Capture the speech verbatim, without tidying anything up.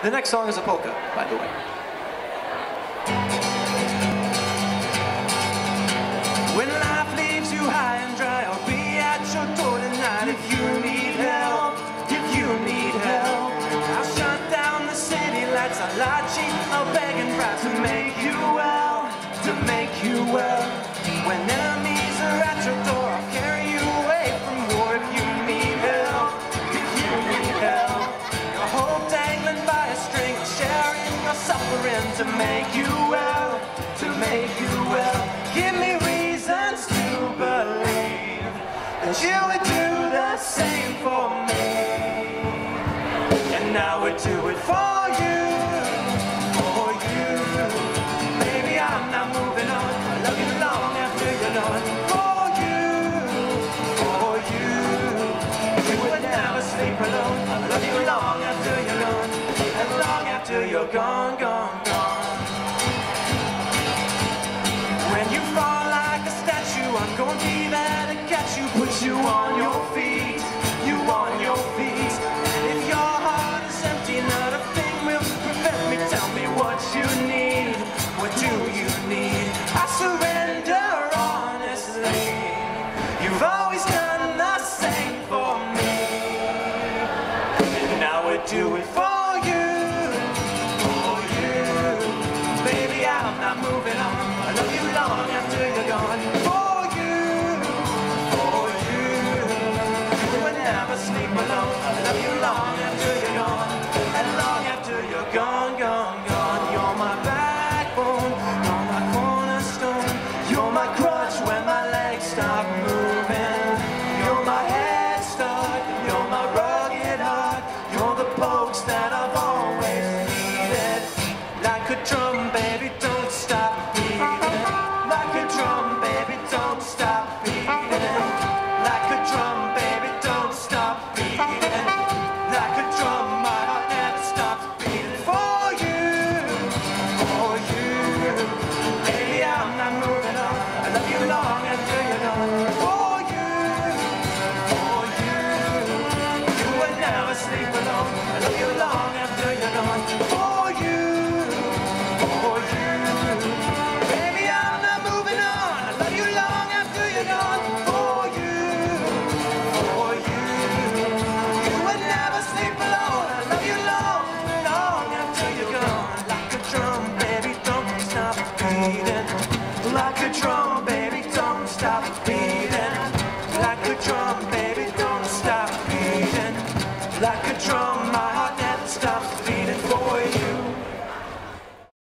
The next song is a polka, by the way. When life leaves you high and dry, I'll be at your door tonight. If you need help, if you need help, I'll shut down the city lights. I'll lie cheap, I'll beg and bribe to make you well, to make you well. When enemies are at your door, I'll carry you away from war. If you need help, if you need help, your hope dangling by a string, sharing your suffering to make you well, to make you well. Give me reasons to believe that you would do the same for me. And I would do it for you, for you. Baby, I'm not moving on. I love you long after you're gone. For you, for you. You would never sleep alone. I love you long after you're gone, and long after you're gone, gone, gone. When you fall like a statue, I'm gonna be there to catch you, put you on your feet, you on your feet. If your heart is empty, not a thing will prevent me. Tell me what you need, what do you need? I surrender honestly. You've always done the same for me, and I would do it for